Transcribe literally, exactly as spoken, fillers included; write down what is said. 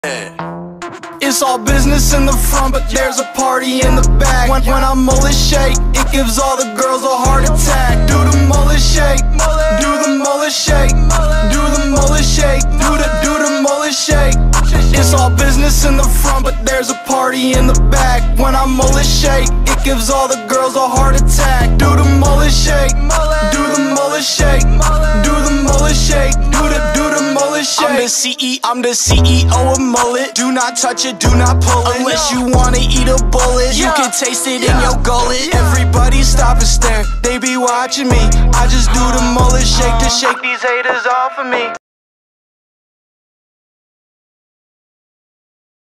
It's all business in the front, but there's a party in the back. When, when I mullet shake, it gives all the girls a heart attack. Do the mullet shake, do the mullet shake, do the mullet shake, do the, do the mullet shake. It's all business in the front, but there's a party in the back. When I mullet shake, it gives all the girls a heart attack. Do the mullet shake, do the mullet shake, do the mullet shake, do the, do the mullet shake. I'm the C E, I'm the C E O of mullet. Do not touch it, do not pull it. Unless you wanna eat a bullet, you can taste it in your gullet. Everybody stop and stare, they be watching me. I just do the mullet shake to shake these haters off of me.